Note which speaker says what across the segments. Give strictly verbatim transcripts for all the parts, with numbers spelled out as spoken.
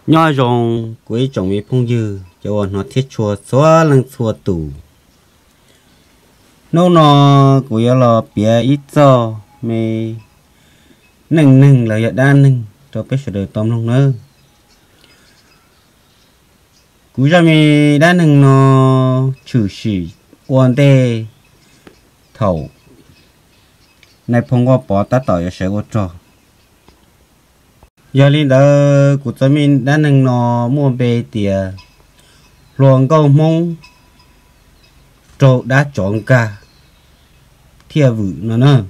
Speaker 1: nhoi rong quế trồng mấy phong dư cho nó thiết chua xóa lăng xua tủ nô nó của yo là bia ít cho mày nâng nâng là giờ đan nâng cho biết sẽ được tóm lòng nữa cú ra mày đan nâng nó chữ sĩ quan tê thầu này phong qua bỏ ta tỏi sẽ có trò giờ lên đó của tôi mình đan nâng nó mua về tiề luồng câu mông trộn đã chọn cả thiệt vụ nó nữa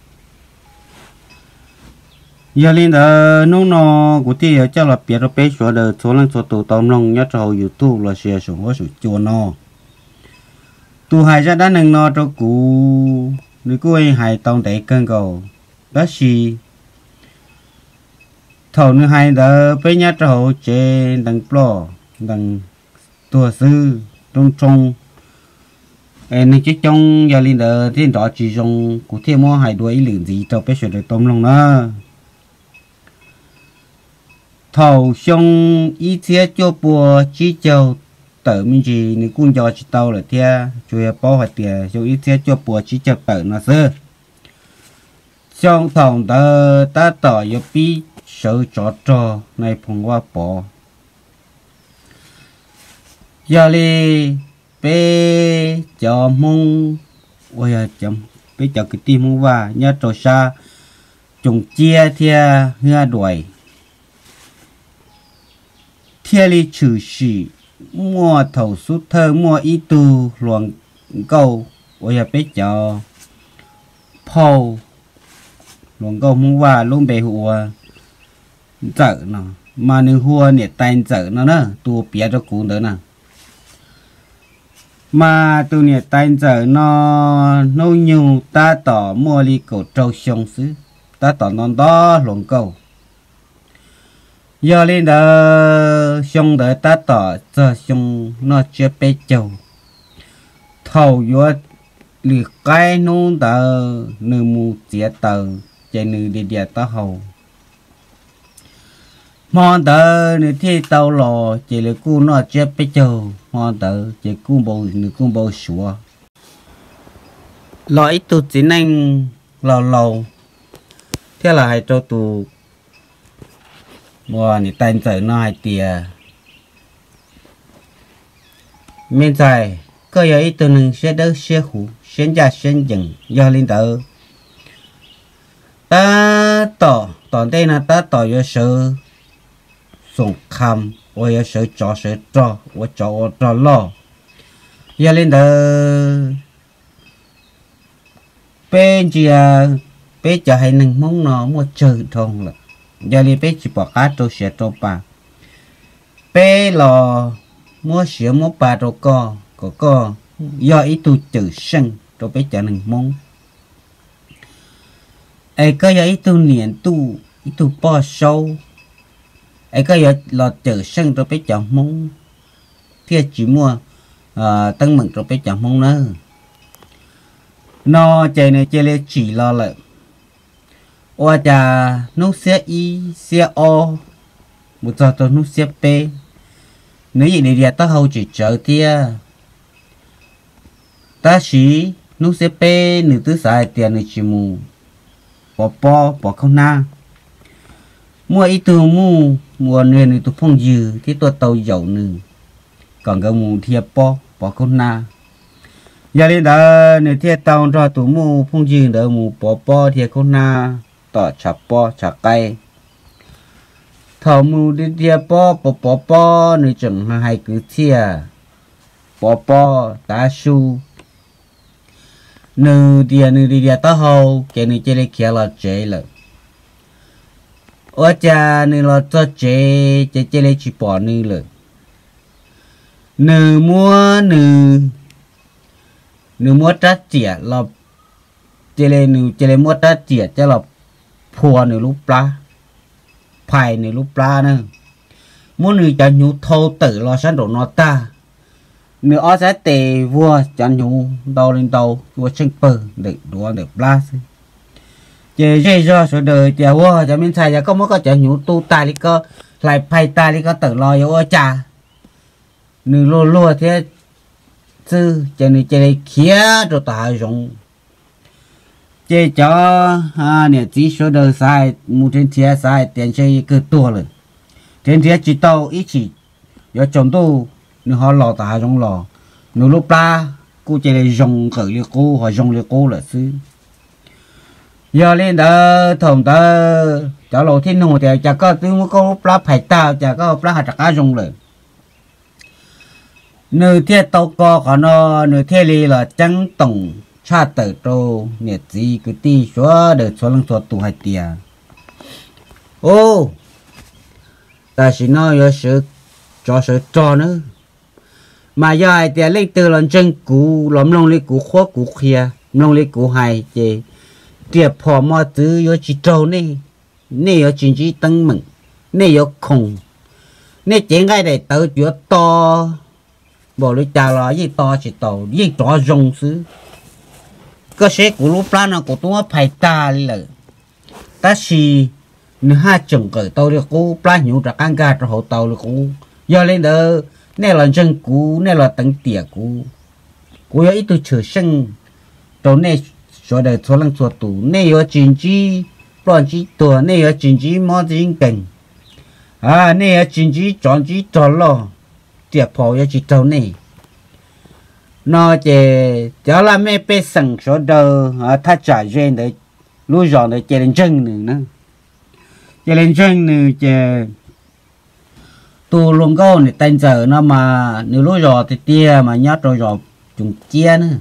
Speaker 1: giờ lên đó nông nó của thì cho là biết nó bé số đời số lần số tụ tóm lòng nhất trâu YouTube là sẽ sống có sự chua nó tu hai ra đã nâng nó cho cụ nếu cô ấy hai tông để cân cầu đó là thầu nữa hai đó bé nhất trâu trên đằng plo đằng tua sư trong trong em chỉ trong giờ lên đó thì đó chỉ trong cụ thể mua hai đuôi lượng gì cho bé sẽ được tóm lòng nữa thầu xong ý thiết cho bùa chỉ châu tự mình chỉ nếu cũng cho chỉ tàu là thế chủ yếu bao hạt tiền cho ý thiết cho bùa chỉ châu tự nó sơ xong thầu ta ta tỏ yếu bí sự trò trò này phong qua bỏ giờ đi bé cho mông ôi à chấm bé cho cái tim mông va nhớ trò xa trùng chia thia hưa đuổi thiên lý trừ sĩ mua thầu suốt thơ mua ý tu luồng câu ôi à bé cho phâu luồng câu mông va luôn bề hùa chợ nó mà nếu hùa nè tay chợ nó nữa tu bia cho cú nữa nè mà tu nè tay chợ nó nâu nhiều ta tỏ mua ly cổ trâu sông xứ ta tỏ non đó luồng câu giờ lên đó sông đợi ta tỏ giờ sông nó chưa bé châu thầu vô lì cái nôn tờ nư mù chia tờ chạy nư đi địa ta hầu mòn tờ nư thi tàu lò chỉ là cu nó chưa bé châu mòn tờ chỉ cu bầu nư cu bầu sủa lõi tụ chỉ nên lầu lầu thế là hai trâu tụ mua thì tay tự nó hai tìa mình dài có ý từ nâng sẽ đỡ sẽ hủ sẽ ra sẽ dừng do linh tử ta tỏ tỏ đây là ta tỏ cho sự sùng khăm và sự cho sự cho và cho cho lo do linh tử bên chia bên cho hay nâng mong nó mua chơi thông là giờ đi bé chỉ bỏ cá trâu sữa trâu bà bé lò mua sữa mua bà trâu co có co do ý tu trừ sân trâu bé trở nên mông ấy có do ý tu niệm tu ý tu bỏ sâu ấy có do lò trừ sân trâu bé trở mông phía chỉ mua tăng mừng trâu bé trở mông nữa nó chơi này chơi lên chỉ lo lại ôi cha nó xe y xe o một giờ tôi nó xe p nếu gì để ta hầu chỉ chờ tia ta chỉ nó xe p nửa thứ sai tiền nửa chỉ mù bỏ po bỏ không na mua ít từ mu mua nửa nửa tôi phong dư thì tôi tàu dầu nửa còn cái mù thiệp po bỏ không na giờ đi đó nửa thiệp tàu cho tụ mu phong dư đỡ mù bỏ po thiệp không na tỏ chả po chả cay thầu mù đi đi po po po po nơi chừng hai cứ thia po po ta su nơi đi nơi đi đi ta hầu cái nơi chơi kia là chơi là ở cha nơi là cho chơi chơi chơi chỉ bỏ nơi là nơi mua nơi nơi mua trát chè là chơi nơi chơi mua trát chè cho là phùa nửa lúc pla phải nửa lúc pla nữa muốn nửa cho nhu thâu tử lo sáng đồ nó ta nửa ó sẽ tề vua cho nhu đầu lên đầu vua chân bờ để đùa để pla chơi chơi do số đời chơi vua cho mình xài cho có mỗi có cho nhu tu tài đi cơ lại phải ta đi có tự lo yếu ở cha nửa lúa lúa thế chứ cho nên chơi khía rồi ta dùng chơi cho à nè chỉ số đầu sai một trên thiệt sai tiền chơi cứ tua rồi trên thiệt chỉ tàu ít chỉ do chồng tu nửa họ lò ta dùng lò nửa lúc ba cô chơi dùng cởi liệt cô họ dùng liệt cô là xứ giờ lên đó thùng đó cho lô thiên hồ thì chả có tôi mới có lá phải tao chả có lá hạt cá dùngเลยnửa thiết tàu co của nó nửa thiết li là trắng tổng cha tử trâu nhiệt gì cứ ti xóa để xóa lăng xóa tụ hai tia ô ta chỉ nói có sự cho sự cho nữa mà giờ hai tia lấy từ lần chân cũ lắm lông lấy cũ khó cũ kia lông lấy cũ hai chị tiệp phò mò tứ yo chỉ trâu nè nè yo chính chỉ tăng mừng nè yo khùng nè chuyện cái này tự chuyện to bỏ lấy chả là gì to chỉ tàu gì trò rồng xứ cái xe của lúc plan nào của tôi phải ta là ta xì nửa hai chừng cởi tàu đi cô plan nhiều ra căng ga cho hậu tàu được cô giờ lên đó nè là chân cũ nè là tận tiệt cũ cô ấy tôi chờ sinh tàu nè số đời số lần số tủ này có chính trị đoàn chỉ tổ này có chính trị mà chính cảnh à này có chính trị chọn chỉ chọn lo tiệp phò có chỉ trâu này nó chỉ cho là mấy bé sẵn số đầu à thắt trả duyên để lui dọn để chạy lên chân nữa nữa chạy lên chân nữa chạy tu luôn câu này tay giờ nó mà nếu lui dọn thì tia mà nhát rồi dọn chúng chia nữa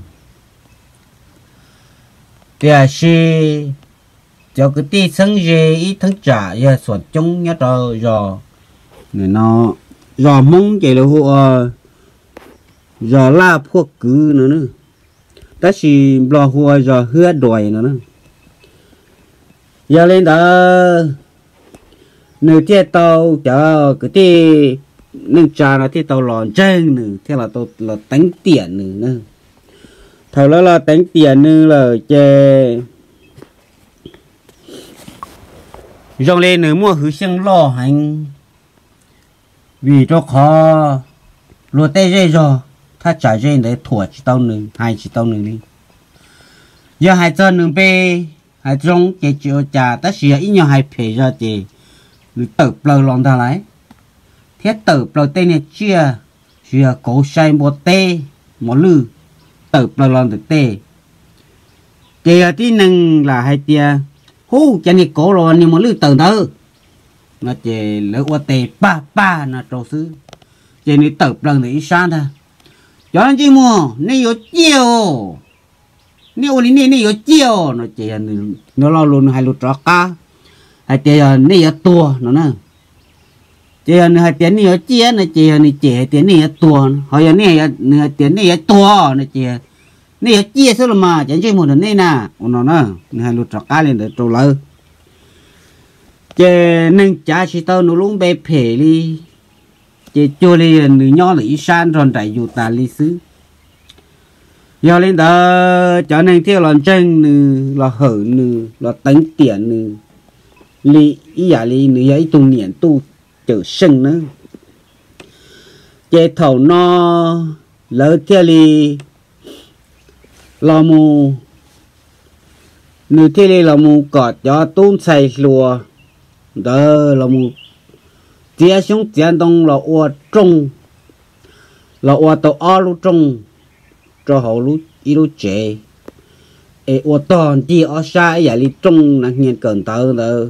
Speaker 1: thì là cho cái tí sinh gì ít tháng trả giờ soạn chung nhớ rồi rồi người nó rồi mong chỉ là hùa rồi la phúc cứ nữa nữa ta chỉ lo hùa rồi hứa đòi nữa nữa giờ lên đó nửa tiết tàu cho cái tí nâng trà là tiết tàu lòn chân nữa thế là tàu là tính tiền nữa nữa thầu đó là tính tiền nữa là chè dòng lên nữa mua hứa xăng lo hành vì cho khó lúa tê dây rồi ta trả dây để thua chỉ tao nữa hai chỉ tao nữa đi giờ hai cho nữa bê hai trong cái chiều trả ta xỉa ít nhiều hai phê ra thì tự bờ lòng ta lại thiết tự bờ tê này chia chia cổ say một tê một lư tự bờ lòng được tê thì ở tí nâng là hai tia hú cho nên cổ rồi nhưng mà lư tự đó nó chỉ lỡ qua tê ba ba nó trâu xứ chỉ nên tự bờ để sáng thôi cho nên chỉ mua nếu có chiều nếu đi nếu nếu có chiều nó chỉ nó lo luôn hai lúa trọ cá hai tia nếu có tua nó nè chỉ là hai tiếng này chia này chỉ là này chỉ tiếng này tua hồi giờ này này tiếng này tua này chỉ này chia số là mà chẳng chỉ một lần này nè nó nè hai lúa trọc cá lên để trâu lơ chỉ nên trả chỉ tao nó luôn bê phê đi chỉ cho đi nửa nhỏ là ít san rồi đại dù ta lý xứ giờ lên đó cho nên theo làm chân nửa là hở nửa là tính tiền nửa lý ý giả lý nửa ấy tu niệm tu chữ sinh nữa chế thầu nó lỡ theo li lò mù nửa theo li lò mù cọt cho tôm xài lùa đó lò mù chia xuống tiền đông lò ua trung lò ua tàu o lu trung cho hậu lu ít lu chế ê ua toàn chi ở xa giả li trung là nhìn cẩn tờ đó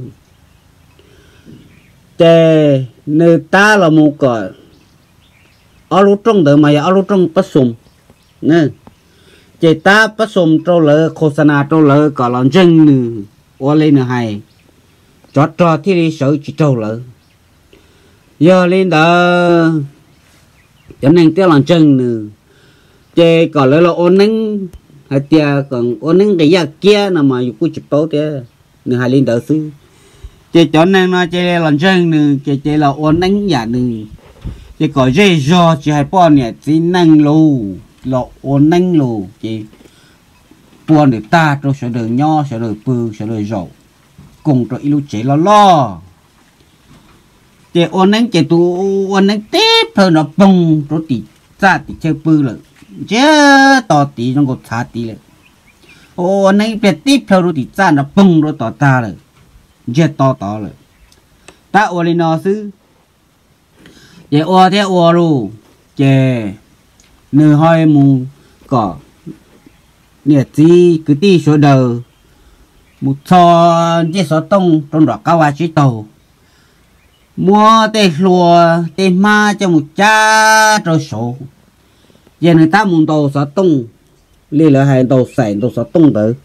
Speaker 1: chè nơi ta là một cái ở lúc trong đời mà ở lúc trong bắt sum nè chè ta bắt sum trâu lỡ khô sana trâu lỡ cả lòng chân nữa qua lên nữa hay cho cho thì đi sợ chỉ trâu lỡ giờ lên đó cho nên tiếng lòng chân nữa chè còn lỡ là ôn nắng hay tia còn ôn nắng cái gì kia nào mà cũng chụp tốt thế nữa hay lên đó xứ chị cho nên nó chị làm chân nữa chị chị là ôn đánh giả nữa chị có dây do chị hay bọn này chỉ năng lù là ôn đánh lù chị buồn được ta rồi sẽ được nho sẽ được bự sẽ được rậu cùng rồi ilu chị lo lo chế ôn nắng chế tu ôn nắng tiếp thôi nó bông rồi thì ra thì chơi bự rồi chứ tỏ tí nó có thả tí rồi ôn nắng biết tiếp thôi rồi thì ra nó bông rồi tỏ ta rồi chứ tỏ tỏ rồi ta ôn lên nó xứ chế ôn thế ôn rồi chế nơi hai mù cỏ nhiệt gì cứ tí số đầu một cho chế số tông trong đó cao chi tàu mua tê lùa tê ma cho một cha rồi số giờ người ta muốn tàu số tông li là hai tàu xài tàu số tông tử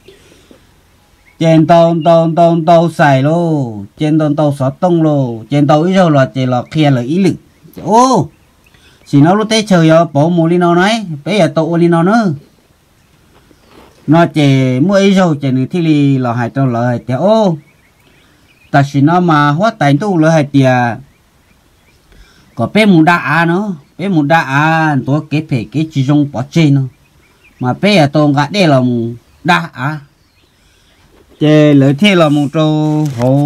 Speaker 1: trên tàu tàu tàu tàu xài lô trên tàu tàu số tông lô trên tàu ít rồi là chỉ là kia là ý lực ô chỉ nó lúc tết trời giờ bỏ mùa li nó nói bây giờ tàu li nó nữa nó chỉ mua ít rồi chỉ thì li là hai tàu là hai tàu ô ta chỉ nó mà hóa tài tu là hai tàu có bé muốn đá nó bé muốn đá tôi cái phải cái chỉ dùng bỏ trên nó mà bé ở tôi gạt đây là một đá à chế lợi thế là một trâu hồ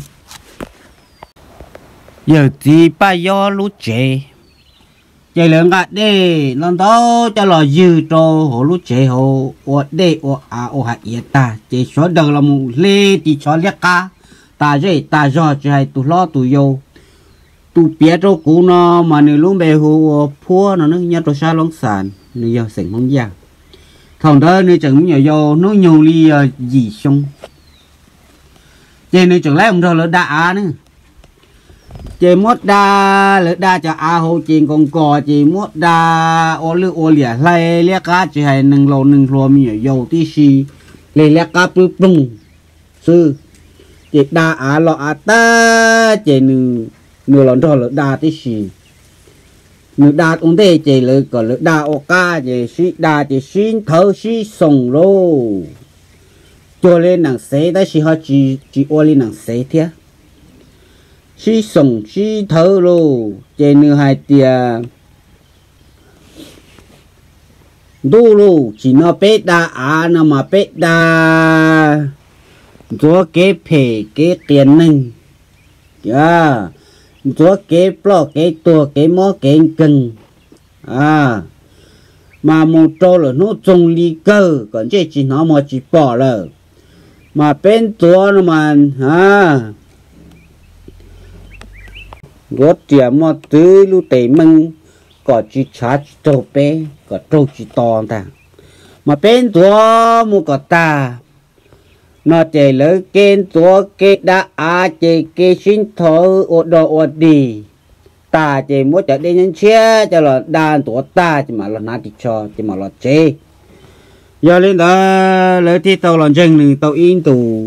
Speaker 1: giờ thì ba do lúa chế chế lượng gạt đây lần đó cho là dư trâu hồ lúa chế hồ ở đây ở à ở hạt yên ta chế số đầu là một lê thì cho liếc cá ta dễ ta do cho hai tụ lo tụ vô tụ bía trâu cũ nó mà nếu lúc bé hồ phua nó nó nhát trâu sa lông sàn nếu giờ sỉnh không giang thằng đó nếu chẳng nhiều vô nó nhiều ly gì xong chế nếu chẳng lấy ông thôi là đá nữa chế mót đá lỡ đá cho a hồ trên con cò chế mót đá ô lư ô lìa lê lìa cá chế hay nâng lô nâng lô nhiều vô tí xì lê lìa cá bự bung sư chế đá á lọ á ta chế nửa nửa lon thôi là đá tí xì nửa đá cũng thế chế lỡ còn lỡ đá ô cá chế xí đá chế xin thở xí sòng lô cho lên nàng xế đó xí họ chỉ chỉ ô lên nàng xế thế xí sòng xí thở lô chế nửa hai tia đu lô chỉ nó bé đá á nó mà bé đá chúa kế phê kế tiền nâng à chúa kế plo kế tua kế mó kế cưng à mà một trâu là nó trông ly cơ còn chứ chỉ nó mà chỉ bỏ rồi mà bên chúa nó mà à gót tiền mà tứ lu tệ măng có chỉ chả chỉ trâu bé có trâu chỉ to ta mà bên chúa mua có ta nó chỉ lấy kén chúa kê đã á chỉ kê xin thở ở đồ ở đi ta chỉ muốn trở đi nhân chia cho là đàn chúa ta chỉ mà là nát đi cho chỉ mà là chế giờ lên đó lấy thì tàu làm chân này tàu in tù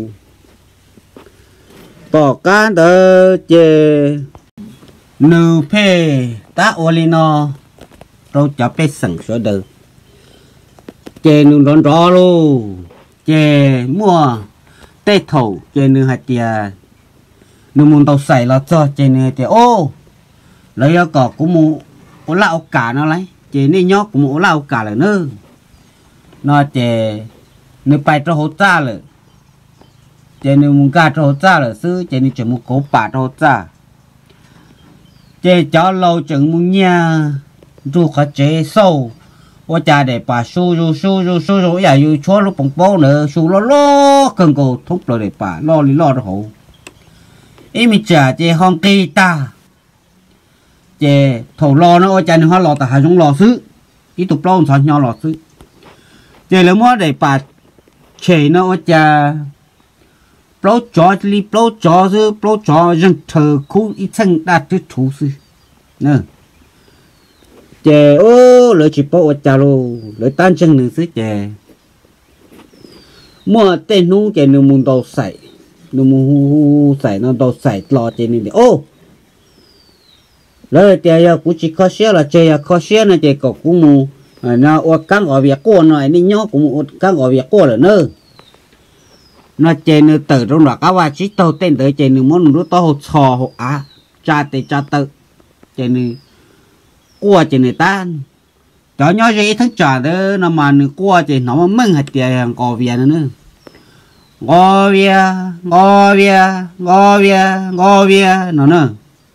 Speaker 1: bỏ can đó chế nụ phê ta ô li nó đâu cho bé sẵn số đời chế nụ đón rõ luôn chế mua tê thầu chế nụ hạt tìa nụ muốn tàu xảy là cho chế nụ hạt tìa ô lấy ở cỏ cũng muốn ô lão cả nó lấy chế nụ nhóc cũng muốn ô lão cả là nữa nó chế nụ bài cho hỗ trợ rồi chế nụ muốn cả cho hỗ trợ rồi sư chế nụ chỉ muốn cố bà cho hỗ trợ chế cho lâu chẳng muốn nhà dù khó chế sâu我家的把收入收入收入也有错了崩包呢，收了咯，更够通了的把捞里捞的好，因为这这行给大，这头捞呢我家的话捞的还用捞死，一头捞才鸟捞死，这了么的把钱呢我家。包着里包着是包着人头裤一层大的厨师，呢。chè ô lỡ chỉ bỏ chả lô lỡ tan chân nữa xứ chè mua tên nu chè nu muốn đầu sảy nu muốn sảy nó đầu sảy lò chè này ô lỡ chè ya cũng chỉ khó xé là chè ya khó xé là chè có cũng mu nó ô căng ở việc cô nó này nhóc cũng ô căng ở việc cô là nữa nó chè nu từ trong đó các bạn chỉ tàu tên tới chè nu muốn nó to hột sò hột á cha tê cha tự chè nu qua trên này ta cho nhau gì thức trả đó nó mà qua trên nó mà mừng hạt tiền ngò việt nữa ngò việt ngò việt ngò việt ngò việt nó nữa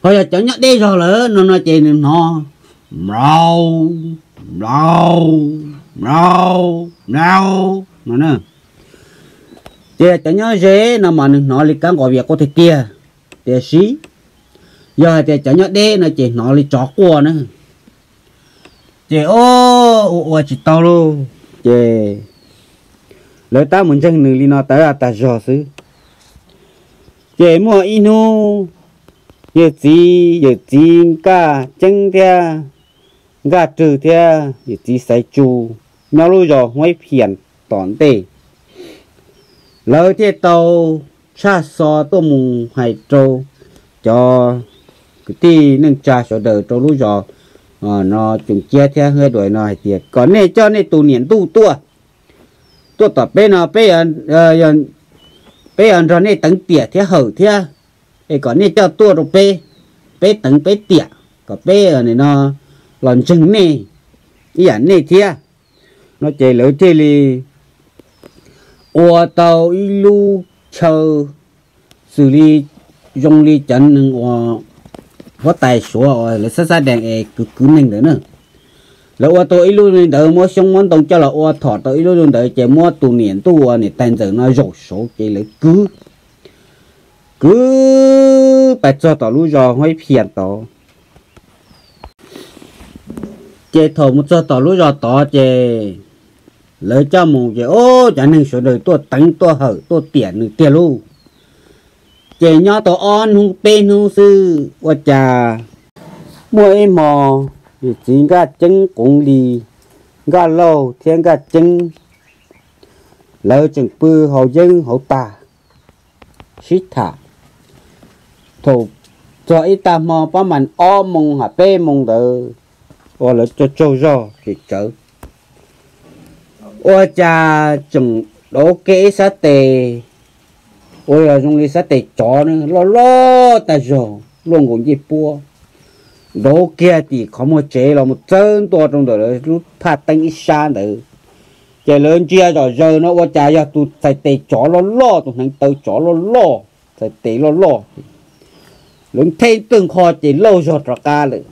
Speaker 1: hồi giờ chẳng nhớ đi rồi nữa nó nói chuyện nó rau rau rau rau nó nè thì chẳng nhớ dễ nó mà nó đi cán gọi việc có thể tia tia xí giờ thì chẳng nhớ đi nó chỉ nó đi chó qua nữa chị ô ô chị tao luôn chị lời ta muốn chân nữ đi nó tới là ta rõ xứ chị mua inu giờ gì giờ gì cả chân thia gà trừ thia giờ gì sai chu nhau luôn rồi mấy phiền tòn tê lời thì tàu xa xò tôi mùng hay trâu cho cái tí nâng trà số đời trâu lúc rồi à, nó chúng chia theo hơi đuổi nó hay tiệt còn này cho này tù niệm tu tua tua tập bên nó bên anh bên anh rồi này tấn tiệt theo hở theo để còn này cho tua rồi bên bên tấn bên tiệt còn bên này nó lần chừng này ý ảnh này theo nó chạy lỡ thế li ô tàu ilu chờ xử lý dùng lý chân nâng ô có tài số là sát sát đèn e cứ cứ nâng nữa nữa là ô tô ilu nên đỡ mua xong món đồng cho là ô thọ tàu ilu nên đỡ chạy mua tù niệm tu này tên giờ nó rổ số chạy lại cứ cứ phải cho tàu lú rò hơi phiền tàu chạy thầu một cho tàu lú rò tàu chạy lời cho mùng chạy ô chẳng nên số đời tôi tấn tôi hở tôi tiền được tiền luôn chạy nhỏ tôi on hung bên hung sư và trà mua em mò thì chỉ gà chân cũng đi gà lâu thiên gà chân lời chừng bư hậu dân hậu tà xít thả thủ cho ít ta mò bá mình o mùng hả bê mùng tự ô là cho trâu rò thì chở ô cha chừng đổ kế sát tề ôi là trong đi sát tề chó nữa lo lo ta rồi luôn cũng gì bua đổ kia thì có một chế là một chân to trong đó rút phát tăng ít xa nữa chạy lớn chia rồi giờ nó ô cha ya tụt sai tề chó lo lo tụt thằng tơ chó lo lo sai tề lo lo lớn thêm từng kho chỉ lâu rồi ra ca nữa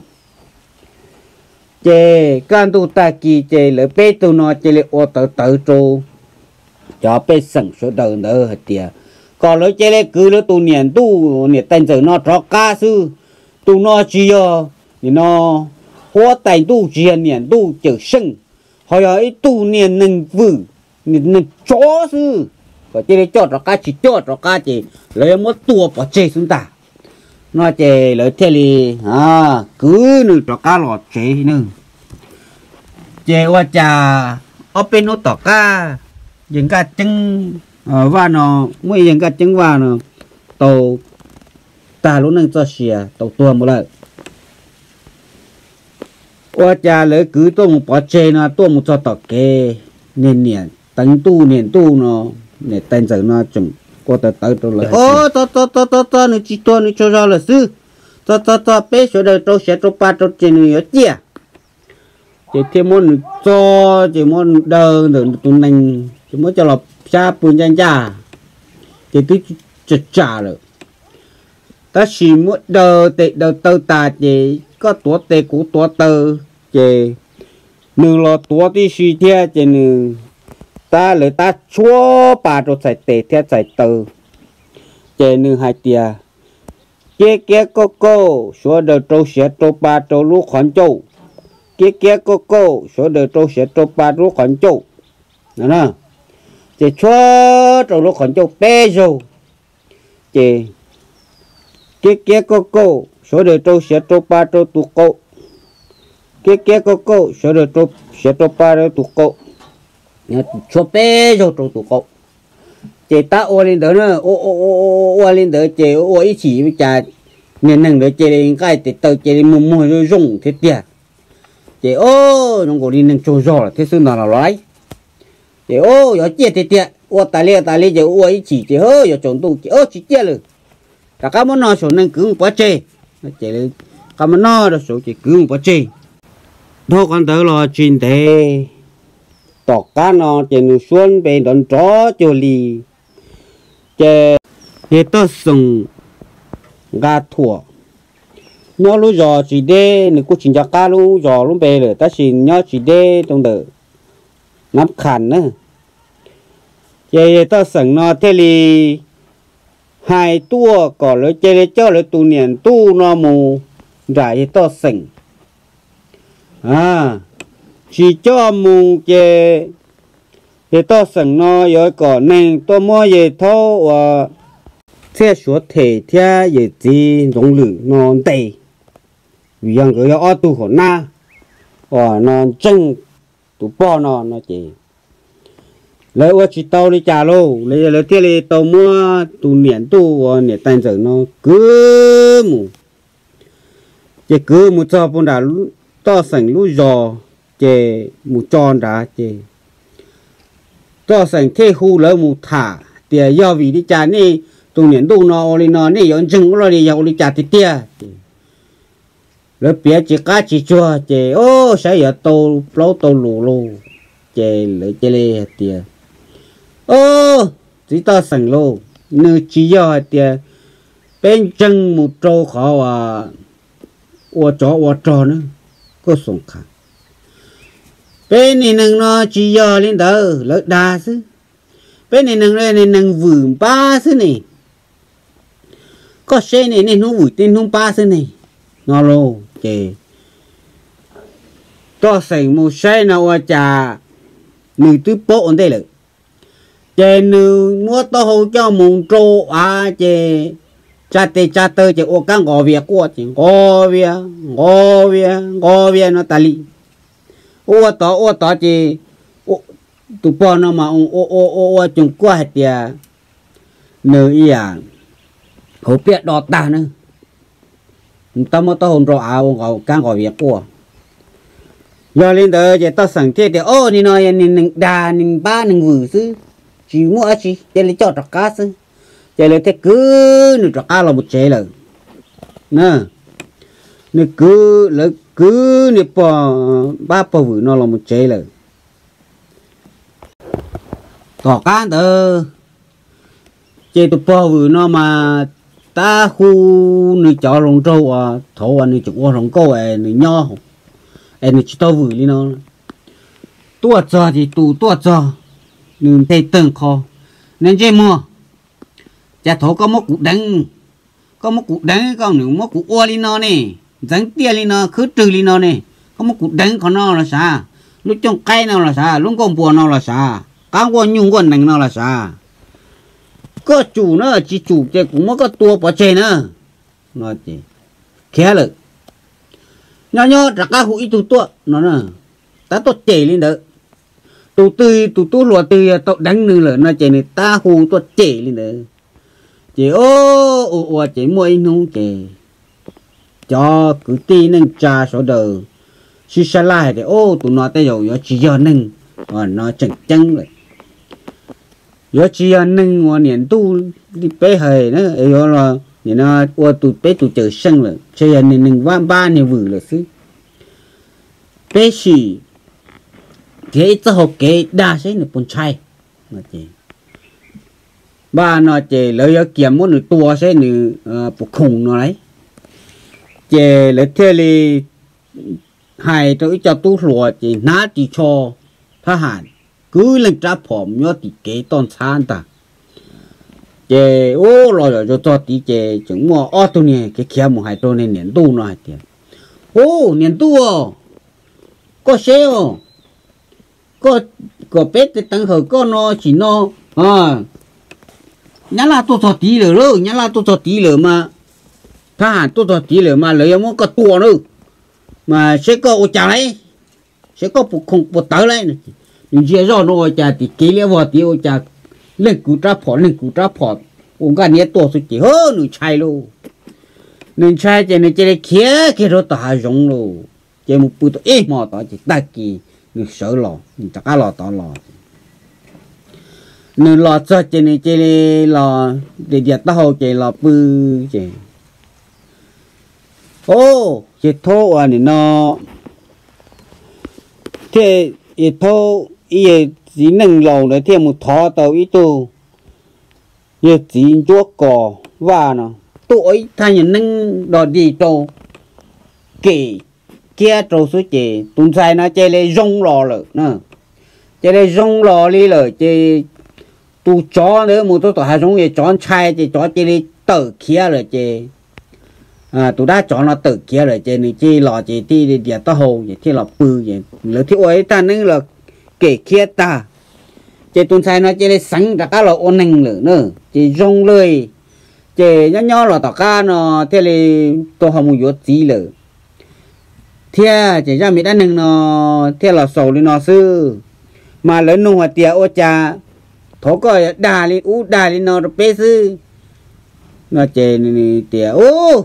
Speaker 1: chè can tu ta kỳ chè lỡ bé tu nó chè lỡ ô tự tự trù cho bé sẵn số đời nữa hết tiệt còn lỡ chè lỡ cứ lỡ tu niệm tu niệm tên giờ nó cho ca sư tu nó chia thì nó hóa tay tu chia niệm tu chở sưng hồi ấy tu niệm nâng vử nâng chó sư và chè lỡ cho cho ca chỉ cho cho ca chè lỡ mất tua bỏ chè xuống ta nó chè lỡ thế li à cứ nữa cho cá lọt chè nữa chè qua trà ở bên nó tỏ cá những cái chân ở và nó mấy những cái chân và nó tàu ta lúc nâng cho xìa tàu tua một lần qua trà lỡ cứ tôi một bỏ chè nó tôi một cho tỏ kê nên nè tấn tu nền tu nó để tên giờ nó chừng có tới tới tôi lại ô to to to to to nó chỉ to nó cho ra là sư to to to bé số đời tôi sẽ tôi ba tôi chỉ nữa chia chỉ thêm món cho chỉ món đờ được tụi mình chỉ muốn cho là cha bùn chân cha chỉ cứ chặt chả rồi ta chỉ muốn đờ tệ đờ tơ ta chỉ có tuổi tệ của tuổi tơ chỉ nửa là tuổi thì suy theo chỉ nửa ta lấy ta chúa bà rồi chạy tệ theo chạy tơ chỉ nửa hai tia kia kia cô cô số đời tôi sẽ tôi ba tôi lúc khoản châu kia kia cô cô số đời tôi sẽ tôi ba lúc khoản châu nè nè chỉ chúa tôi lúc khoản châu bé rồi chỉ kia kia cô cô số đời tôi sẽ tôi ba tôi tụ cô kia kia cô cô số đời tôi sẽ tôi ba tôi tụ cô chúa bé rồi tôi tụ cô chị ta ô lên đó nữa ô ô ô ô lên đó chị ô ý chỉ với cha nên năng đó chị lên cái thì tao chị mua mua rồi dùng thế tiệt chị ô nó gọi đi năng trâu giò thế xưa nào là lấy chị ô giờ chị thế tiệt ô ta lia ta lia chị ô ý chỉ chị hơi giờ chọn tu chị ô chị tiệt rồi cả các món nó số năng cứ quá chê chị lên các món nó đó số chị cứ quá chê thôi con tới lo chuyện thế tọt cá nó trên xuân bên đón chó cho lì chè để tôi dùng gà thua nhớ lúc giờ chỉ để nếu cô chính cho cá lúc giờ lúc về rồi ta chỉ nhớ chỉ để trong đợt nắp khăn nữa vậy ta sẵn nó thế thì hai tua có lối chơi cho lối tu niệm tu nó mù giải ta sẵn à chỉ cho mù chơi thì ta sẵn nó rồi có nên tôi mua về thâu và theo số thể theo về gì giống lử nó đầy vì rằng cái ô tô của na và nó chân tụ bo nó nó chỉ lấy ô chỉ tàu đi trả lô lấy lấy tiền đi tàu mua tụ niệm tụ niệm tan giờ nó cứ mù chỉ cứ một cho bọn đã to sành lú giò chỉ một tròn đã chỉ to sành thế khu lỡ một thả tiền do vì đi trả này tụ niệm tụ nó đi nó này yon chừng nó đi yon đi trả thì tiền lỡ bia chỉ cá chỉ chua chỉ ô sẽ giờ tàu lâu tàu lù lù chỉ lấy chỉ lấy tiền ô chỉ ta sành lô nơi chỉ do tiền bên chân một trâu khó à ô chó ô trò nữa có sủng khả bên này nâng nó chỉ do lên đó lỡ đa chứ bên này nâng này nâng vườn ba chứ này có xe này nên nó vùi tên không ba chứ này nó lô chè to sành một xe nào ở trà người tứ bộ ở đây là chè nữ mua to hậu cho mùng trô à chè cha tê cha tơ chè ô căng gò việc qua chè gò việc gò việc gò việc nó tali ô to ô to chè ô tụ po nó mà ô ô ô ô chung qua hết tiệt nữ à hậu biết đọt ta nữa ta mới tao hồn rồi à ông càng gọi việc của giờ lên tới giờ tao sẵn thế thì ô đi nói nên đà nên ba nên vừa chứ chỉ mua chỉ để lấy cho trọc cá chứ để lấy thế cứ nửa trọc cá là một chế rồi nè nè cứ lấy cứ nè bỏ ba bỏ vừa nó là một chế rồi tỏ cá đó chế tụ bỏ vừa nó mà ta khu nơi chợ rồng trâu à thổ anh nơi chụp rồng câu à nơi nho à nơi chỉ tao vừa đi nó tua cho thì tụ tua cho nên tây tường kho nên chơi mua cha thổ có một cục đắng có một cục đắng có nửa một cục oa đi nó nè dán tia đi nó khứ trừ đi nó nè có một cục đắng của nó là sao lúc trong cây nào là sao lúc con bùa nó là sao cá con nhung con nành nó là sao có chủ nữa chỉ chủ chơi cũng mới có tua bỏ chơi nữa nó chỉ khé rồi nhỏ nhỏ ra cá hụi tụ tua nó nè ta tốt chơi lên đó tụ tươi tụ tụ lúa tươi tụ đánh nữa là nó chơi này ta hù tốt chơi lên đó chơi ô ô ô chơi muối nung chơi cho cứ ti nâng trà số đời xí xa lại thì ô tụ nó tay dầu nó chỉ giờ nâng và nó chẳng chăng rồi giờ chỉ ăn nâng ngoài niệm tu đi bé hề nữa, giờ là nhìn nó qua tụi bé tụi chờ sân rồi, chơi ăn nâng ba ba này vừa là xí, bé xì, cái cho học cái đa số là con trai, mà chị, ba nó chị lấy ở kiếm một nửa tua sẽ nửa bộ khùng nó đấy, chị lấy theo li hai tôi cho tu lúa chị ná chị cho thà hàn cứ lên trả phỏng nhớ thì kế tôn sáng ta chè ô rồi rồi cho tí chè chúng mua ô tô này cái kia một hai tô này年度nó tiền ô年度哦có xe oh có có bé thì tăng khởi có nó chỉ nó à nhá là tôi cho tí rồi đó nhá là tôi cho tí rồi mà thà hàn tôi cho tí rồi mà lấy một cái tua nữa mà sẽ có ô trà đấy sẽ có một không một tớ đấy nhưng chỉ do nó chả thì kỹ lưỡng vào tiêu chả lên cú trap phỏ lên cú trap phỏ ông cái này tổ sự chỉ hơn nửa chai luôn nên chai chỉ nên chỉ để kia kia rồi ta dùng luôn chỉ một bữa tôi ít mà ta chỉ ta kỳ nửa sợ lò chắc cả lò ta lò nên lò cho chỉ nên chỉ lò để giặt tao hồ chỉ lò bự chỉ ô chỉ thô à nên nó thế ít thô ý chỉ nâng lầu để thêm một thọ tàu ít tu ý chỉ chúa cò và nó tuổi thay nhìn nâng đò đi tàu kì kia trâu suy chế tuần sai nó chế lấy rong lò rồi nè chế lấy rong lò đi rồi chế tu chó nữa một số tòa hai giống như chó chai chế chó chế lấy tử kia rồi chế à tụi đã chọn là tử kia rồi chế này chế lò chế đi đi địa tao hồ chế chế lò bự chế lỡ thì ôi ta nên là kể kia ta chế tuần sai nó chế lấy sẵn cả các lò ôn năng nữa nữa chế rong lời chế nhỏ nhỏ là tao cá nó thế là tôi không muốn gì nữa thế chế ra mình đã nâng nó thế là sầu lên nó sư mà lớn nung hoạt tiệt ô cha thổ coi đà lên u đà lên nó bê sư nó chế này tiệt ô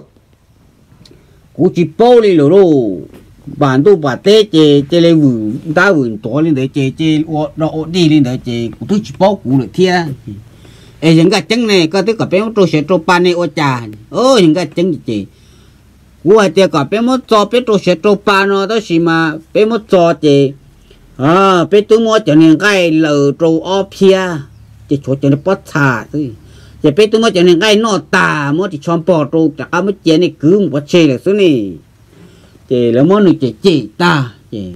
Speaker 1: cú chỉ bao đi rồi đâu bản tu bản tê chế chế lên vườn đá vườn to lên đấy chế chế ô nó ô đi lên đấy chế cú tu chỉ bao cú được thế ê những cái trứng này có thứ cả bé trâu sẽ trâu pan này ô cha ô những cái trứng gì cú hay tiệt cả bé mất cho bé trâu sẽ trâu pan nó đó xí mà bé mất cho chế à bé tôi mua cho nên cái lờ trâu ốp kia chỉ cho cho nó bớt xả thôi chỉ bé tôi mua cho nên cái nó tà mua thì chọn bỏ trâu cả cái mất chén này cứ một chê là số này chỉ là món này chỉ chỉ ta chỉ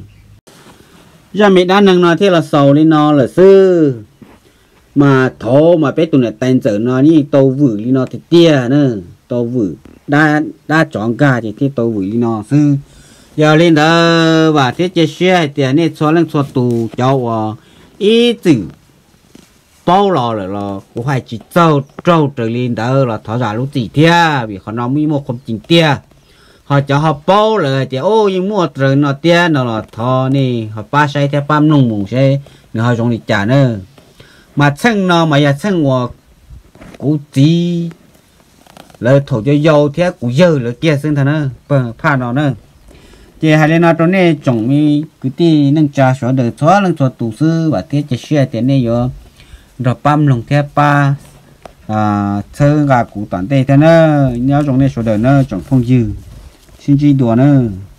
Speaker 1: ra mẹ đã nâng nó thế là sầu lên nó là sư mà thổ mà bé tôi này tay trở nó như tàu vử lên nó thì tia nữa tàu vử đã đã chọn cả thì thế tàu vử lên nó sư giờ lên đó và thế chế xe tiền này cho lên cho tù cháu ý tử bao lò rồi là cũng phải chỉ trâu trâu trở lên đó là thọ ra lúc gì thế vì họ nói mi một không chính tia họ cho họ bao rồi thì ô nhưng mua rồi nó tia nó là thọ này họ ba say theo ba nông mùng xe người họ dùng để trả nữa mà chân nó mà giờ chân của cú tí lời thổ cho dầu thế cú dơ là kia xưng thật nữa pha nó nữa chị hai lên nó trong này trồng mi cứ tí nâng trà sữa được xóa nâng cho tủ sư và thế chỉ xe tiền này rồi rồi băm lồng theo ba à thơ gà củ toàn tê thế nữa nhớ trong này số đời nữa trồng phong dư xin chi đùa nữa